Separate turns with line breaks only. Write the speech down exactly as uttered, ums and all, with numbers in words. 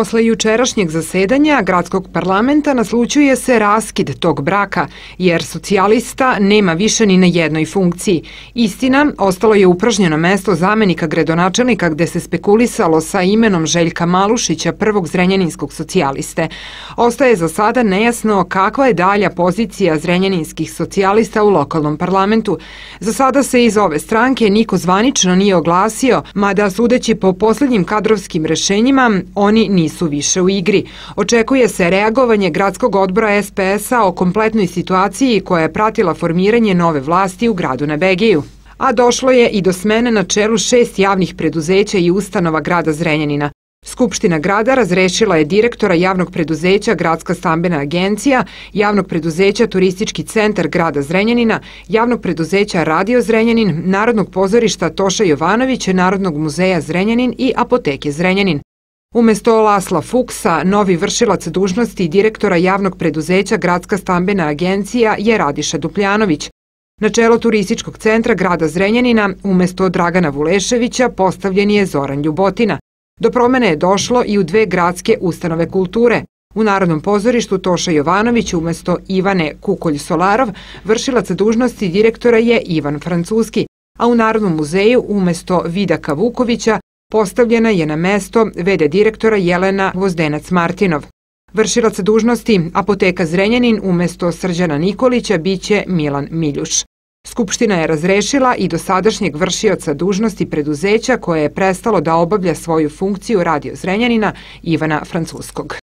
Posle jučerašnjeg zasedanja gradskog parlamenta naslućuje se raskid tog braka, jer socijalista nema više ni na jednoj funkciji. Istina, ostalo je upražnjeno mesto zamenika gradonačelnika gde se spekulisalo sa imenom Željka Malušića, prvog zrenjaninskog socijaliste. Ostaje za sada nejasno kakva je dalja pozicija zrenjaninskih socijalista u lokalnom parlamentu. Za sada se iz ove stranke niko zvanično nije oglasio, mada sudeći po poslednjim kadrovskim rešenjima, oni nisu više u igri. Očekuje se reagovanje gradskog odbora S P S-a o kompletnoj situaciji koja je pratila formiranje nove vlasti u gradu na Begeju. A došlo je i do smene na čelu šest javnih preduzeća i ustanova grada Zrenjanina. Skupština grada razrešila je direktora javnog preduzeća Gradska stambena agencija, javnog preduzeća Turistički centar grada Zrenjanina, javnog preduzeća Radio Zrenjanin, Narodnog pozorišta Toša Jovanovića, Narodnog muzeja Zrenjanin i Apoteke Zrenjanin. Umesto Lasla Fuksa, novi vršilac dužnosti direktora javnog preduzeća Gradska stambena agencija je Radiša Dupljanović. Na čelo Turističkog centra grada Zrenjanina, umesto Dragana Vuleševića, postavljen je Zoran Ljubotina. Do promene je došlo i u dve gradske ustanove kulture. U Narodnom pozorištu Toša Jovanović umesto Ivane Kukolj-Solarov vršilac dužnosti direktora je Ivan Francuski, a u Narodnom muzeju umesto Vidaka Vukovića postavljena je na mesto v d direktora Jelena Gvozdenac-Martinov. Vršilac dužnosti Apoteka Zrenjanin umesto Srđana Nikolića biće Milan Miljuš. Skupština je razrešila i dosadašnjeg vršioca dužnosti preduzeća koje je prestalo da obavlja svoju funkciju Radio Zrenjanina Ivana Francuskog.